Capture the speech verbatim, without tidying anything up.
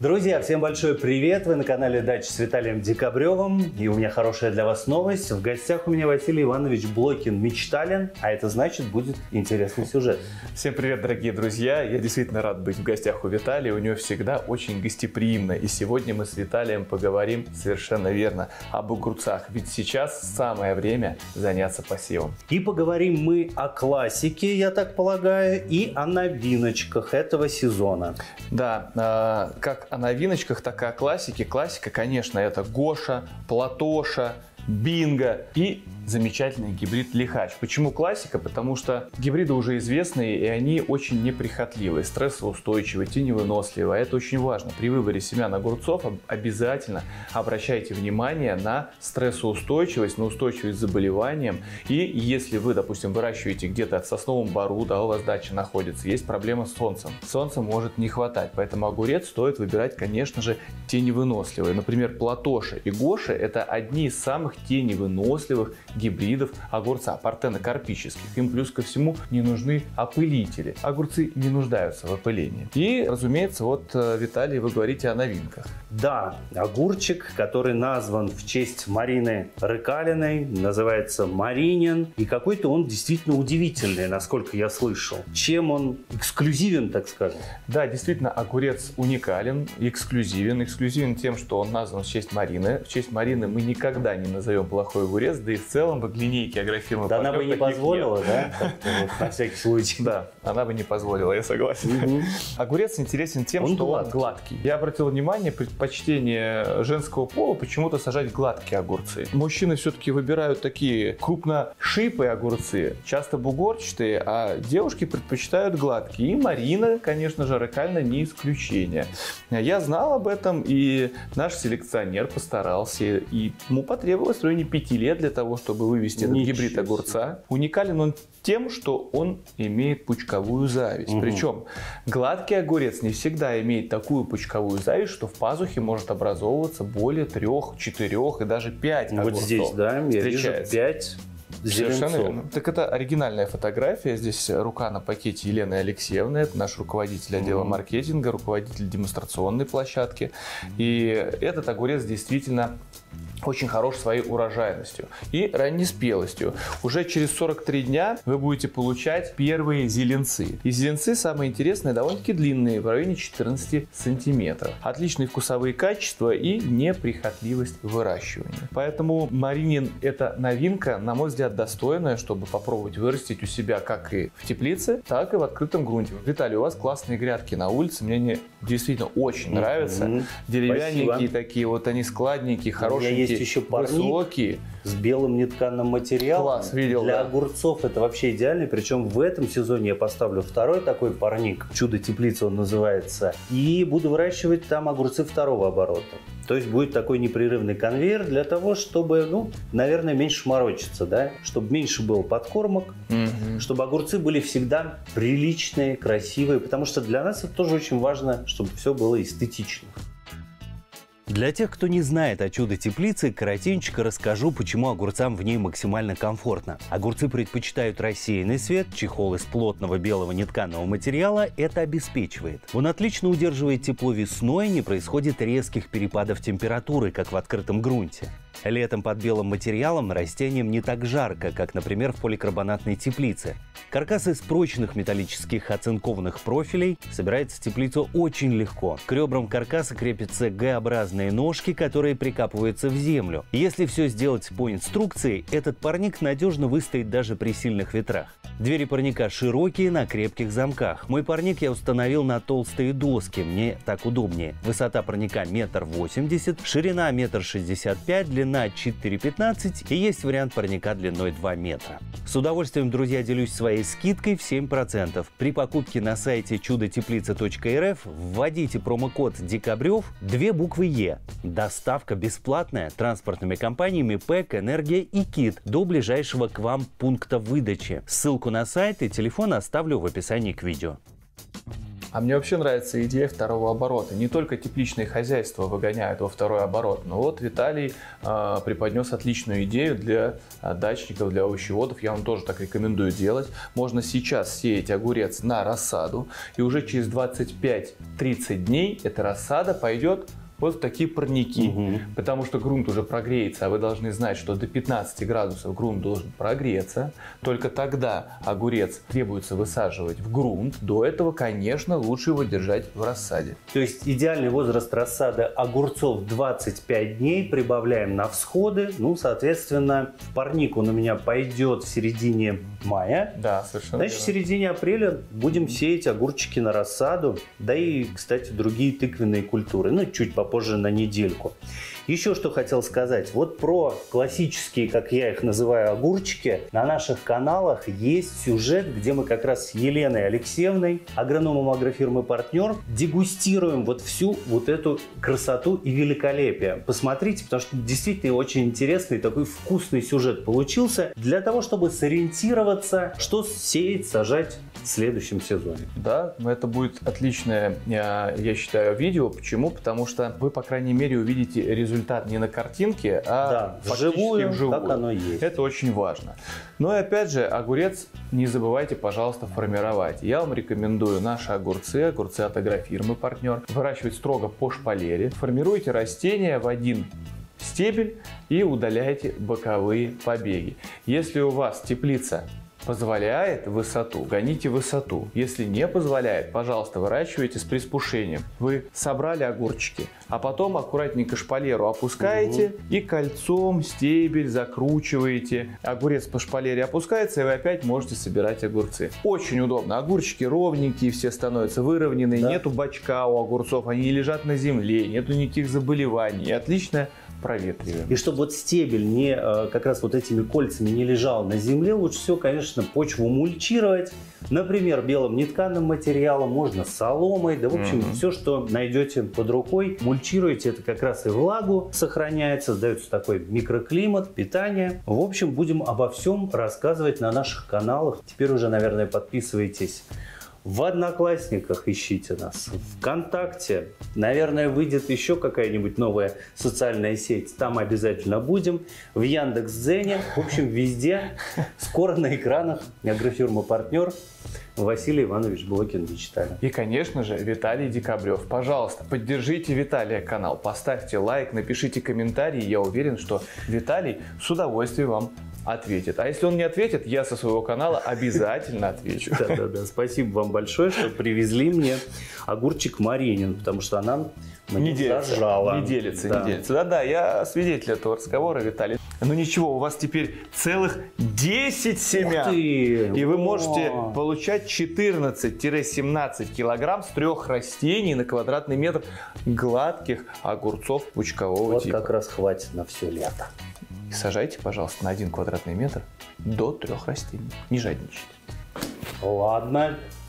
Друзья, всем большой привет! Вы на канале Дача с Виталием Декабревым. И у меня хорошая для вас новость. В гостях у меня Василий Иванович Блокин-Мечталин. А это значит, будет интересный сюжет. Всем привет, дорогие друзья! Я действительно рад быть в гостях у Виталия. У него всегда очень гостеприимно. И сегодня мы с Виталием поговорим совершенно верно об огурцах. Ведь сейчас самое время заняться посевом. И поговорим мы о классике, я так полагаю, и о новиночках этого сезона. Да, э, как о новиночках, так и о классике. Классика, конечно, это Гоша, Платоша, Бинго и замечательный гибрид Лихач. Почему классика? Потому что гибриды уже известные, и они очень неприхотливые, стрессоустойчивые, теневыносливые. Это очень важно. При выборе семян огурцов обязательно обращайте внимание на стрессоустойчивость, на устойчивость к заболеваниям. И если вы, допустим, выращиваете где-то в сосновом бору, да, у вас дача находится, есть проблема с солнцем. Солнца может не хватать, поэтому огурец стоит выбирать, конечно же, теневыносливый. Например, Платоша и Гоша – это одни из самых теневыносливых гибридов огурца, партенокарпических. Им плюс ко всему не нужны опылители. Огурцы не нуждаются в опылении. И, разумеется, вот, Виталий, вы говорите о новинках. Да, огурчик, который назван в честь Марины Рыкалиной, называется Маринин. И какой-то он действительно удивительный, насколько я слышал. Чем он эксклюзивен, так скажем? Да, действительно, огурец уникален, эксклюзивен. Эксклюзивен тем, что он назван в честь Марины. В честь Марины мы никогда не назовем плохой огурец, да и в целом в линейке агрофирмы. Да, она бы не позволила, нет. Да? Вот, на всякий случай. Да, она бы не позволила, я согласен. Угу. Огурец интересен тем, он что гладкий. он гладкий. Я обратил внимание, предпочтение женского пола почему-то сажать гладкие огурцы. Мужчины все-таки выбирают такие крупношипые огурцы, часто бугорчатые, а девушки предпочитают гладкие. И Марина, конечно же, Рыкалина не исключение. Я знал об этом, и наш селекционер постарался, и ему потребовалось в районе пяти лет для того, чтобы вывести этот Ничего гибрид огурца. Уникален он тем, что он имеет пучковую зависть. Угу. Причем гладкий огурец не всегда имеет такую пучковую зависть, что в пазухе может образовываться более трех, четырех и даже пять огурцов. Вот здесь, да, я вижу пять. Совершенно верно. Так это оригинальная фотография. Здесь рука на пакете Елены Алексеевны. Это наш руководитель отдела mm-hmm. маркетинга, руководитель демонстрационной площадки. И этот огурец действительно очень хорош своей урожайностью и раннеспелостью. Уже через сорок три дня вы будете получать первые зеленцы. И зеленцы, самые интересные, довольно-таки длинные, в районе четырнадцати сантиметров. Отличные вкусовые качества и неприхотливость выращивания. Поэтому Маринин – это новинка, на мой взгляд, достойная, чтобы попробовать вырастить у себя как и в теплице, так и в открытом грунте. Виталий, у вас классные грядки на улице, мне они действительно очень mm-hmm. нравятся. Деревянненькие. Спасибо. Такие, вот они складненькие, хорошие. Еще парник высокие, с белым нетканым материалом. Класс, видел, Для да. огурцов это вообще идеально. Причем в этом сезоне я поставлю второй такой парник. Чудо-теплица он называется. И буду выращивать там огурцы второго оборота. То есть будет такой непрерывный конвейер для того, чтобы, ну, наверное, меньше морочиться, да? Чтобы меньше было подкормок, mm-hmm. чтобы огурцы были всегда приличные, красивые. Потому что для нас это тоже очень важно, чтобы все было эстетично. Для тех, кто не знает о чудо-теплице, коротенько расскажу, почему огурцам в ней максимально комфортно. Огурцы предпочитают рассеянный свет, чехол из плотного белого нетканого материала это обеспечивает. Он отлично удерживает тепло весной, не происходит резких перепадов температуры, как в открытом грунте. Летом под белым материалом растениям не так жарко, как, например, в поликарбонатной теплице. Каркас из прочных металлических оцинкованных профилей собирается в теплицу очень легко. К ребрам каркаса крепятся Г-образные ножки, которые прикапываются в землю. Если все сделать по инструкции, этот парник надежно выстоит даже при сильных ветрах. Двери парника широкие, на крепких замках. Мой парник я установил на толстые доски, мне так удобнее. Высота парника метр восемьдесят, ширина метр шестьдесят пять, длина четыре пятнадцать и есть вариант парника длиной два метра. С удовольствием, друзья, делюсь своей скидкой в семь процентов. При покупке на сайте чудо теплица точка эр эф вводите промокод Декабрев, две буквы Е. Доставка бесплатная транспортными компаниями ПЭК, Энергия и КИТ до ближайшего к вам пункта выдачи. Ссылку на сайт и телефон оставлю в описании к видео. А мне вообще нравится идея второго оборота. Не только тепличные хозяйства выгоняют во второй оборот, но вот Виталий э, преподнес отличную идею для э, дачников, для овощеводов. Я вам тоже так рекомендую делать. Можно сейчас сеять огурец на рассаду, и уже через двадцать пять — тридцать дней эта рассада пойдет вот в такие парники, угу. потому что грунт уже прогреется, а вы должны знать, что до пятнадцати градусов грунт должен прогреться. Только тогда огурец требуется высаживать в грунт. До этого, конечно, лучше его держать в рассаде. То есть идеальный возраст рассады огурцов двадцать пять дней, прибавляем на всходы. Ну, соответственно, парник он у меня пойдет в середине мая. Да, совершенно Значит, верно. в середине апреля будем сеять огурчики на рассаду. Да и, кстати, другие тыквенные культуры. Ну, чуть попозже. Позже на недельку. Еще что хотел сказать. Вот про классические, как я их называю, огурчики. На наших каналах есть сюжет, где мы как раз с Еленой Алексеевной, агрономом агрофирмы «Партнер», дегустируем вот всю вот эту красоту и великолепие. Посмотрите, потому что действительно очень интересный, такой вкусный сюжет получился для того, чтобы сориентироваться, что сеять, сажать в следующем сезоне. Да, это будет отличное, я, я считаю, видео. Почему? Потому что вы, по крайней мере, увидите результат не на картинке, а да, фактически вживую, вживую. как оно есть. Это очень важно. Ну и опять же, огурец не забывайте, пожалуйста, формировать. Я вам рекомендую наши огурцы, огурцы от агрофирмы «Партнер», выращивать строго по шпалере. Формируйте растения в один стебель и удаляйте боковые побеги. Если у вас теплица позволяет высоту, гоните высоту. Если не позволяет, пожалуйста, выращивайте с приспушением. Вы собрали огурчики, а потом аккуратненько шпалеру опускаете угу. и кольцом стебель закручиваете. Огурец по шпалере опускается, и вы опять можете собирать огурцы. Очень удобно. Огурчики ровненькие, все становятся выровненные, да. Нету бачка у огурцов, они не лежат на земле, нету никаких заболеваний. И отлично проветриваем. И чтобы вот стебель не, как раз вот этими кольцами не лежал на земле, лучше всего, конечно, почву мульчировать. Например, белым нетканым материалом, можно соломой, да, в общем, mm-hmm. все, что найдете под рукой, мульчируете, это как раз и влагу сохраняет, создается такой микроклимат, питание. В общем, будем обо всем рассказывать на наших каналах. Теперь уже, наверное, подписывайтесь. В Одноклассниках ищите нас, ВКонтакте, наверное, выйдет еще какая-нибудь новая социальная сеть, там обязательно будем, в Яндекс.Дзене, в общем, везде, скоро на экранах агрофирма «Партнер». Василий Иванович Блокин читали. И, конечно же, Виталий Декабрев. Пожалуйста, поддержите Виталия канал, поставьте лайк, напишите комментарий, я уверен, что Виталий с удовольствием вам ответит. А если он не ответит, я со своего канала обязательно отвечу. Да-да-да, спасибо вам большое, что привезли мне огурчик Маринин, потому что она мне не делится, зажала. Не делится, да. не делится. Да-да, я свидетель этого разговора, Виталий. Ну ничего, у вас теперь целых десять семян. И вы можете получать четырнадцать-семнадцать килограмм с трех растений на квадратный метр гладких огурцов пучкового вот типа. Вот как раз хватит на все лето. Сажайте, пожалуйста, на один квадратный метр до трех растений. Не жадничайте. Ладно.